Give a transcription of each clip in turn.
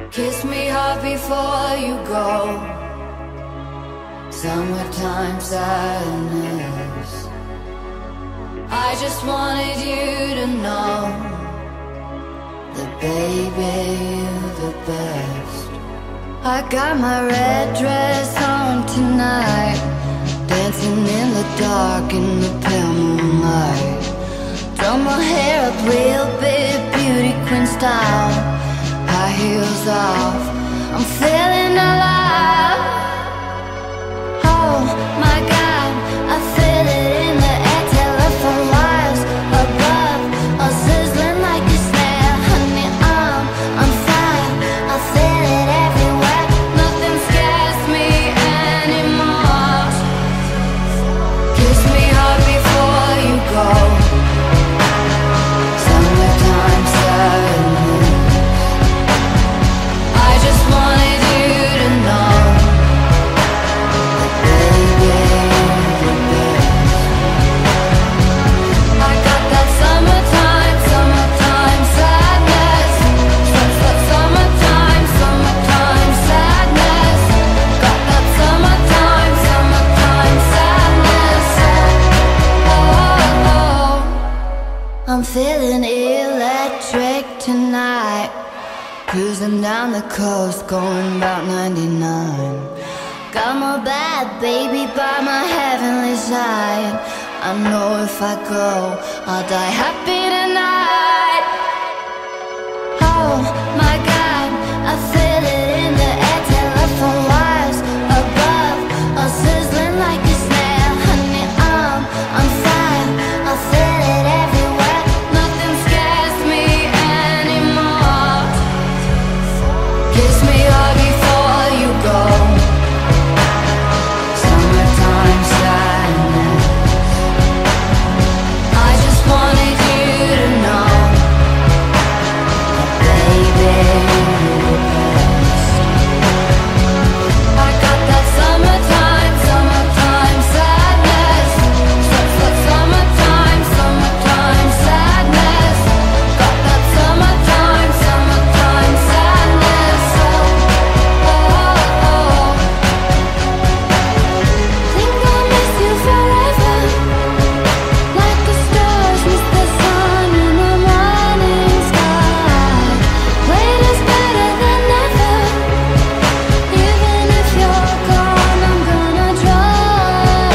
Kiss me hard before you go. Summertime sadness. I just wanted you to know that baby, you're the best. I got my red dress on tonight, dancing in the dark in the pale moonlight. Done my hair up real big, beauty queen style. High heels off, I'm feeling alive. Oh my God, I feel it in the air. Telephone wires above, all sizzling like a snare. Honey, I'm fire, I feel it everywhere. Nothing scares me anymore. Kiss me hard before you go. Summertime sadness. I just wanted you to know that baby, you're the best. I got that summertime, summertime sadness. Summertime, summertime sadness. Got that summertime, summertime sadness. Oh, oh. I'm feeling electric tonight. Cruising down the coast, going about 99. Got my bad baby by my heavenly side. I know if I go, I'll die happy tonight. Oh my God, I feel it in the air. Telephone wires above, all sizzling like a snare. Honey, I'm fire, I feel it everywhere. Nothing scares me anymore. Kiss me hard before you go. Summertime sadness. I just wanted you to know that baby, you're the best. I got that summertime, summertime sadness. Summertime, summertime sadness. Got that summertime, summertime sadness. Oh, oh, oh. Think I'll miss you forever, like the stars miss the sun in the morning sky. Wait is better than never. Even if you're gone, I'm gonna try.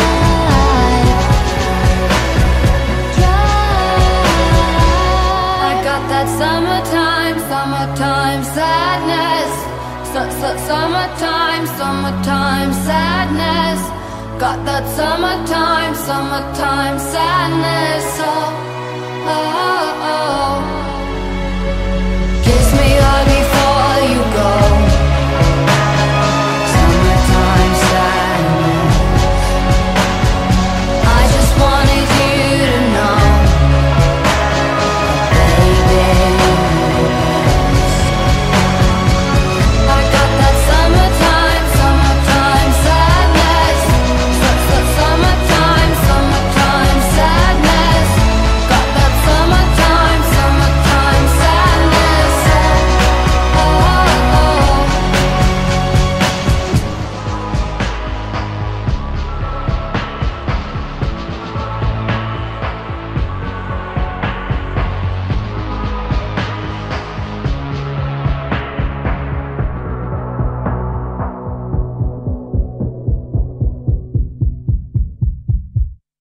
I got that summertime, summertime sadness. Summertime, summertime sadness. Got that summertime, summertime sadness. Oh, oh, oh.